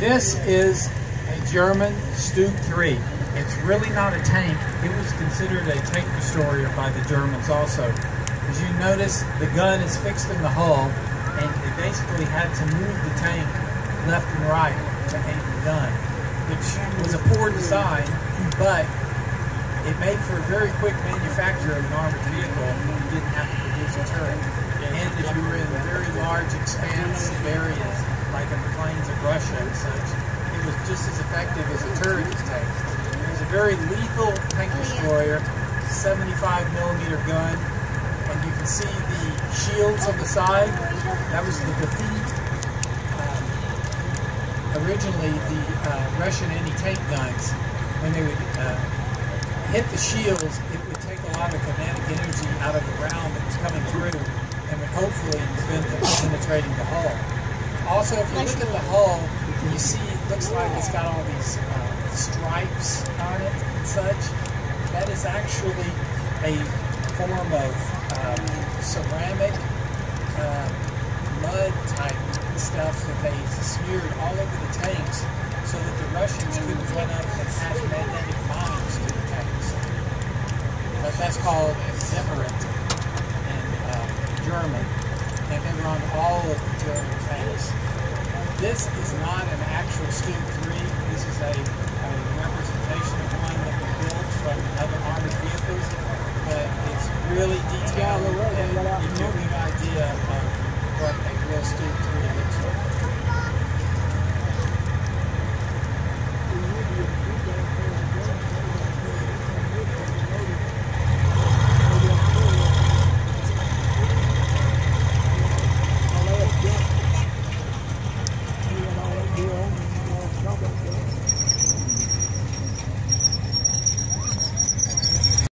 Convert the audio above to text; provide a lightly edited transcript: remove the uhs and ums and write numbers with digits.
This is a German StuG 3. It's really not a tank. It was considered a tank destroyer by the Germans also. As you notice, the gun is fixed in the hull, and they basically had to move the tank left and right to aim the gun, which was a poor design, but it made for a very quick manufacture of an armored vehicle. You didn't have to produce a turret. And if you were in very large, expansive areas, like in the plains of Russia and such, it was just as effective as a turret tank. It was a very lethal tank destroyer, 75mm gun, and you can see the shields on the side. That was the defeat. Originally, the Russian anti-tank guns, when they would hit the shields, it would take a lot of kinetic energy out of the round that was coming through and would hopefully prevent them from penetrating the hull. Also, if you look at the hull, you see it looks like it's got all these stripes on it and such. That is actually a form of ceramic mud type stuff that they smeared all over the tanks so that the Russians couldn't run up and attach magnetic mines to the tanks. But that's called Zemerite in German, and they run all of the German tanks. This is not an actual StuG 3. This is a representation of one that was built from other armored vehicles, but it's really detailed and gives you a good idea of what a real StuG 3 looks like.